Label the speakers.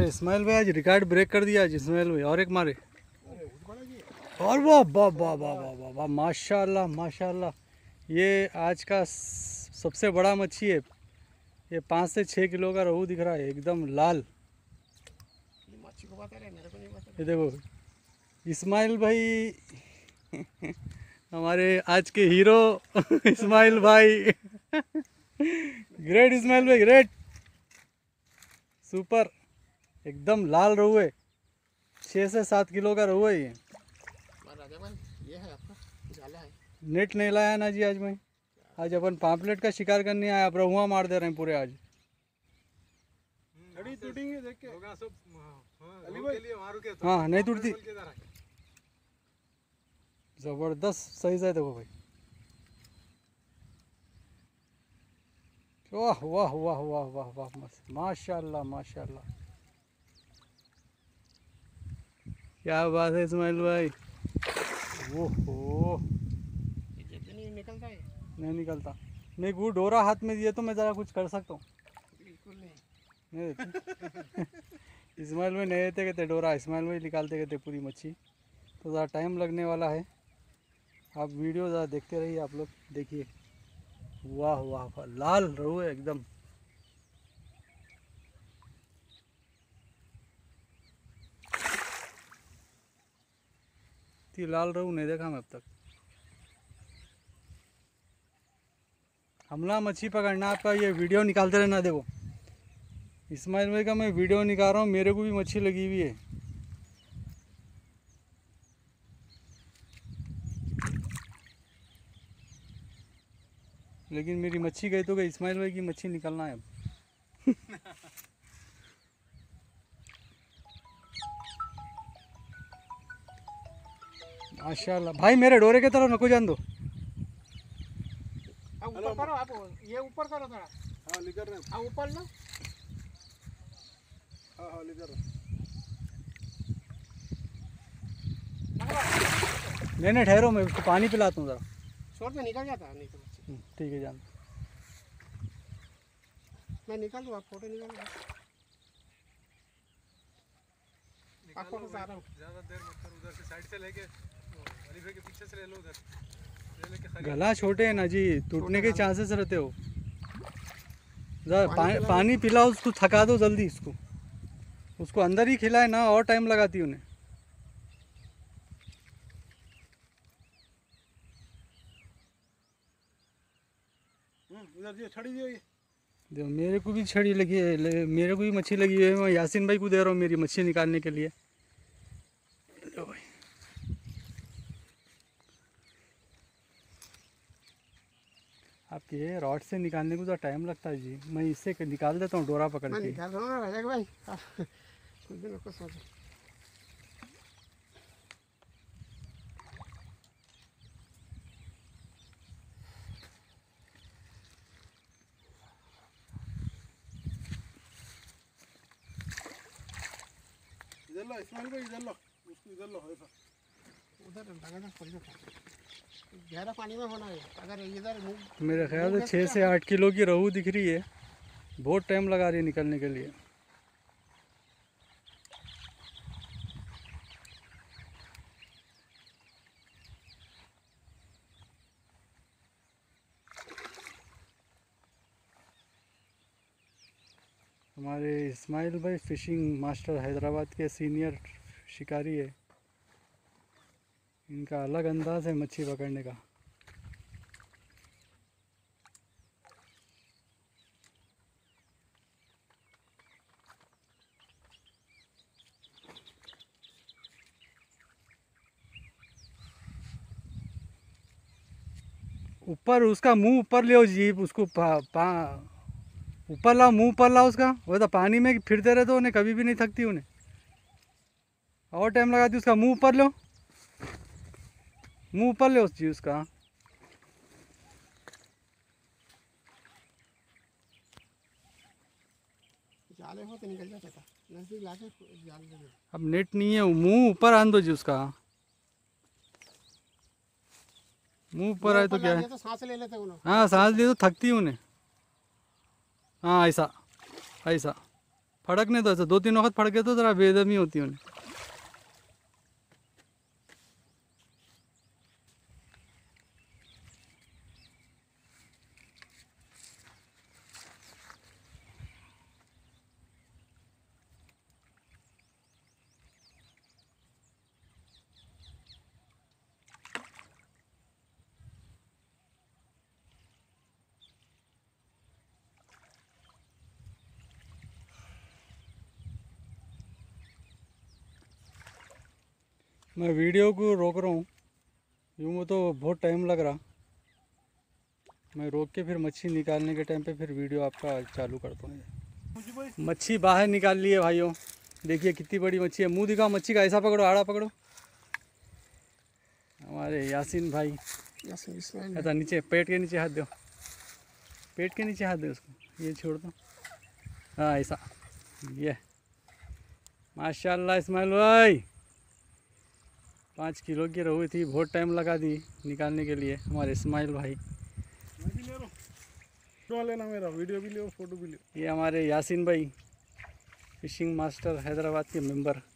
Speaker 1: हमारे इस्माइल भाई आज रिकॉर्ड ब्रेक कर दिया आज इस्माइल भाई। और एक मारे और वाह वाह वाह वाह वाह वाह वाह, माशाल्लाह माशाल्लाह। ये आज का सबसे बड़ा मच्छी है। ये 5 से 6 किलो का रोहू दिख रहा है, एकदम लाल। ये देखो इस्माइल भाई हमारे आज के हीरो इस्माइल भाई ग्रेट इस्माइल भाई ग्रेट, सुपर। एकदम लाल रोहू है, 6 से 7 किलो का रोहू है ये।
Speaker 2: ये है आपका जाला है।
Speaker 1: नेट नहीं लाया ना जी आज मैं। आज अपन पापलेट का शिकार करने आया, अब रहुआ मार दे रहे हैं पूरे आज।
Speaker 2: देख के
Speaker 1: हाँ नहीं टूटती, जबरदस्त साइज है देखो भाई। वाह वाह वाह वाह वाह वाह, माशाल्लाह माशाल्लाह, क्या बात है इस्माइल भाई। ओहो
Speaker 2: नहीं निकलता है,
Speaker 1: नहीं निकलता। मैं वो डोरा हाथ में दिए तो मैं ज़रा कुछ कर सकता हूँ।
Speaker 2: बिल्कुल नहीं
Speaker 1: नहीं इस्माइल भाई नहीं देते कहते डोरा, इस्माइल भाई निकालते कहते पूरी मच्छी, तो ज़रा टाइम लगने वाला है। आप वीडियो ज़रा देखते रहिए, आप लोग देखिए। वाह वाह वाह, लाल रोहू है एकदम। इतनी लाल रोहू नहीं देखा मैं अब तक। हमला मच्छी पकड़ना आपका, ये वीडियो निकालते रहना। देखो इस्माइल भाई का मैं वीडियो निकाल रहा हूँ, मेरे को भी मच्छी लगी हुई है। लेकिन मेरी मच्छी गई तो गई, इस्माइल भाई की मच्छी निकलना है अब। माशाल्लाह भाई, मेरे डोरे की तरफ नको जान दो।
Speaker 2: ऊपर करो आप, ये ऊपर करो थोड़ा।
Speaker 3: हाँ लिकर रहे हैं।
Speaker 2: हाँ ऊपर लो।
Speaker 3: हाँ हाँ लिकर रहे हैं।
Speaker 1: नहीं ठहरो, मैं उसको पानी पिलाता हूँ ज़रा।
Speaker 2: शॉर्ट में निकल जाता है, नहीं तो
Speaker 1: ठीक है जान।
Speaker 2: मैं निकाल दूँ, आप फोटो निकाल लो। आप फोटो से आ रहा हूँ।
Speaker 3: ज़्यादा देर मत कर, उधर से साइड से लेके अली भाई के पीछे से ले लो, उधर ले लेके
Speaker 1: गला छोटे है ना जी, टूटने के चांसेस रहते हो। ज़रा पानी पिलाओ उसको, थका दो जल्दी इसको। उसको अंदर ही खिलाए ना, और टाइम लगाती उन्हें।
Speaker 3: उधर जो छड़ी दियो ये।
Speaker 1: देखो मेरे को भी छड़ी लगी है, मेरे को भी मच्छी लगी हुई है। मैं यासीन भाई को दे रहा हूँ मेरी मच्छी निकालने के लिए। लो भाई, आपके रॉड से निकालने को तो टाइम लगता है जी। मैं इससे निकाल देता हूँ डोरा पकड़
Speaker 2: मैं
Speaker 1: के।
Speaker 2: निकाल रहा हूँ ना रजक भाई, कुछ दिनों को सोचो।
Speaker 3: इधर लो इस्माइल भाई, इधर लो उसको, इधर लो ऐसा।
Speaker 2: उधर लगातार खोल दो, गहरा पानी में होना है। अगर इधर
Speaker 1: मेरे ख्याल से 6 से 8 किलो की रोहू दिख रही है। बहुत टाइम लगा रही है निकलने के लिए। हमारे इस्माइल भाई फ़िशिंग मास्टर, हैदराबाद के सीनियर शिकारी है। इनका अलग अंदाज है मच्छी पकड़ने का। ऊपर उसका मुंह ऊपर ले जी, उसको ऊपर लाओ, मुंह ऊपर लाओ उसका। वो तो पानी में फिरते रहे तो उन्हें कभी भी नहीं थकती उन्हें, और टाइम लगाती। उसका मुंह ऊपर लो, मुंह ऊपर ले उस जी उसका।
Speaker 2: जाले हो तो निकल जाता था, नजदीक लाके जाल दे दो।
Speaker 1: अब नेट नहीं है, मुंह ऊपर आन दो जी उसका। मुंह ऊपर आए तो क्या है।
Speaker 2: तो सांस ले लेते उन्होंने।
Speaker 1: हाँ सांस ले तो थकती है उन्हें। हाँ ऐसा ऐसा फड़कने दो, ऐसा 2-3 वक्त फड़के तो जरा बेदमी होती उन्हें। मैं वीडियो को रोक रहा हूँ, यूँ तो बहुत टाइम लग रहा। मैं रोक के फिर मच्छी निकालने के टाइम पे फिर वीडियो आपका चालू करता हूँ। मच्छी बाहर निकाल ली है भाइयों, देखिए कितनी बड़ी मच्छी है। मुंह दिखाओ मच्छी का, ऐसा पकड़ो, आड़ा पकड़ो। हमारे यासीन भाई ऐसा नीचे पेट के नीचे हाथ दो, पेट के नीचे हाथ दो उसको, ये छोड़ दो। हाँ ऐसा, ये माशाल्लाह इस्माइल भाई 5 किलो की रोहू थी, बहुत टाइम लगा दी निकालने के लिए हमारे इस्माइल भाई।
Speaker 3: मैं भी ले लो, फोटो लेना मेरा, वीडियो भी लो फोटो भी लो।
Speaker 1: ये हमारे यासीन भाई फिशिंग मास्टर हैदराबाद के मेंबर।